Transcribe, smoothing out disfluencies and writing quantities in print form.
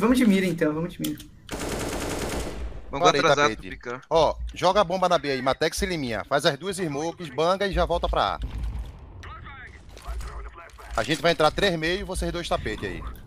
vamos de mira então, vamos de mira. Vamos Parei, atrasar tapete. tu picar. Ó, joga a bomba na B aí, Matex e Liminha. Faz as duas smokes, banga e já volta pra A. A gente vai entrar 3 meio e vocês dois tapete aí.